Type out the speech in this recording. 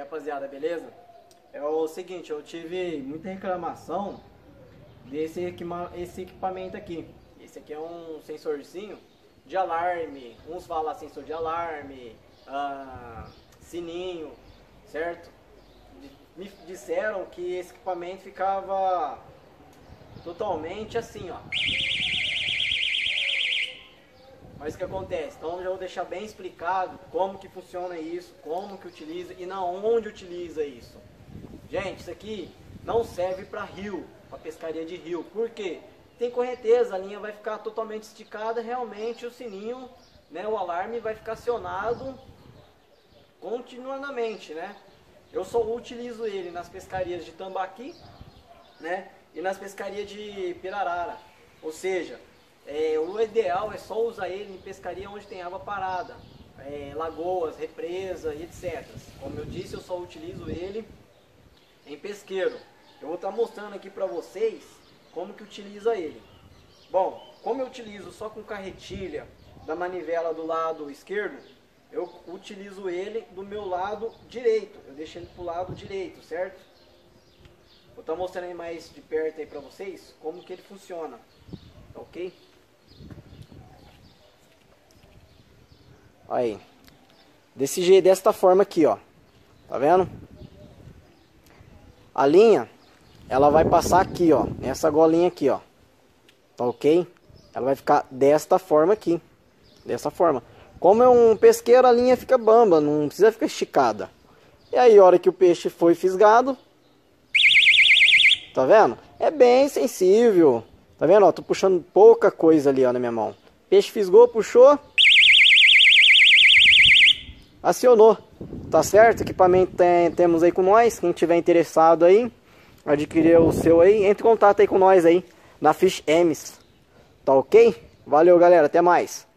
rapaziada, beleza? É o seguinte, eu tive muita reclamação desse esse equipamento aqui. Esse aqui é um sensorzinho de alarme, uns falam sensor de alarme, sininho, certo? Me disseram que esse equipamento ficava totalmente assim, ó. Mas o que acontece? Então eu já vou deixar bem explicado como que funciona isso, como que utiliza e na onde utiliza isso. Gente, isso aqui não serve para rio, para pescaria de rio. Por quê? Tem correnteza, a linha vai ficar totalmente esticada, realmente o sininho, né, o alarme vai ficar acionado continuamente, né? Eu só utilizo ele nas pescarias de tambaqui, né, e nas pescarias de pirarara. Ou seja, o ideal é só usar ele em pescaria onde tem água parada, lagoas, represa e etc. Como eu disse, eu só utilizo ele em pesqueiro. Eu vou estar mostrando aqui para vocês como que utiliza ele. Bom, como eu utilizo só com carretilha da manivela do lado esquerdo, eu utilizo ele do meu lado direito. Eu deixo ele pro lado direito, certo? Vou estar mostrando aí mais de perto aí para vocês como que ele funciona, tá ok? Aí, desse jeito, desta forma aqui, ó, tá vendo? A linha, ela vai passar aqui, ó, nessa golinha aqui, ó, tá ok? Ela vai ficar desta forma aqui, dessa forma. Como é um pesqueiro, a linha fica bamba, não precisa ficar esticada. E aí, a hora que o peixe foi fisgado, tá vendo? É bem sensível, tá vendo? Ó, tô puxando pouca coisa ali, ó, na minha mão. Peixe fisgou, puxou, acionou, tá certo? Equipamento temos aí com nós. Quem tiver interessado aí, adquirir o seu aí, entre em contato aí com nós aí na Fish M's, tá ok? Valeu, galera, até mais.